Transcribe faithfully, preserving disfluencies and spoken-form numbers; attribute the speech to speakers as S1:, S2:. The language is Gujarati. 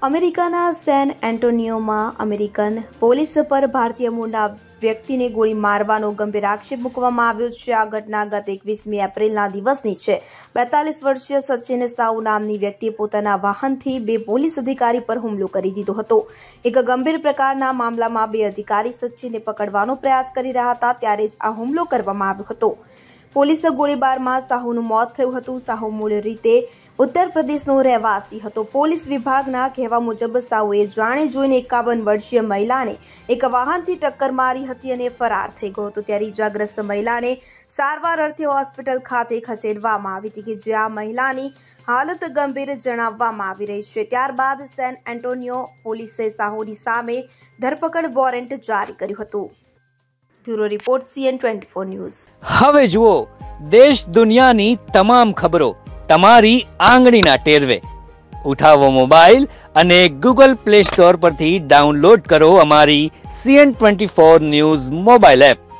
S1: અમેરિકાના સેન એન્ટોનિયોમાં અમેરિકન પોલીસ પર ભારતીય મૂળના વ્યક્તિને ગોળી મારવાનો ગંભીર આક્ષેપ મૂકવામાં આવ્યો છે। આ ઘટના ગત એકવીસમી એપ્રિલના દિવસની છે। બેતાલીસ વર્ષીય સચિન સાઉ નામની વ્યક્તિએ પોતાના વાહનથી બે પોલીસ અધિકારી પર હુમલો કરી દીધો હતો। એક ગંભીર પ્રકારના મામલામાં બે અધિકારી સચિનને પકડવાનો પ્રયાસ કરી રહ્યા હતા ત્યારે જ આ હુમલો કરવામાં આવ્યો હતો। પોલીસ ગોળીબારમાં સાહુનું મોત થયું હતું। સાહુ મૂળ રીતે ઉત્તર પ્રદેશનો રહેવાસી હતો। પોલીસ વિભાગના કહેવા મુજબ સાઉએ જાણે જોઈને એકાવન વર્ષીય મહિલાને એક વાહનથી ટક્કર મારી હતી અને ફરાર થઈ ગયો હતો। ત્યારે ઇજાગ્રસ્ત મહિલાને સારવાર અર્થે હોસ્પિટલ ખાતે ખસેડવામાં આવી હતી કે જ્યાં મહિલાની હાલત ગંભીર જણાવવામાં આવી રહી છે। ત્યારબાદ સેન એન્ટોનિયો પોલીસે સાહુની સામે ધરપકડ વોરંટ જારી કર્યું હતું। Bureau report CN twenty four news.
S2: હવે જુઓ દેશ દુનિયાની તમામ ખબરો તમારી આંગળીના ટેરવે। ઉઠાવો મોબાઈલ અને ગૂગલ પ્લે સ્ટોર પરથી ડાઉનલોડ કરો અમારી CN twenty four news mobile app.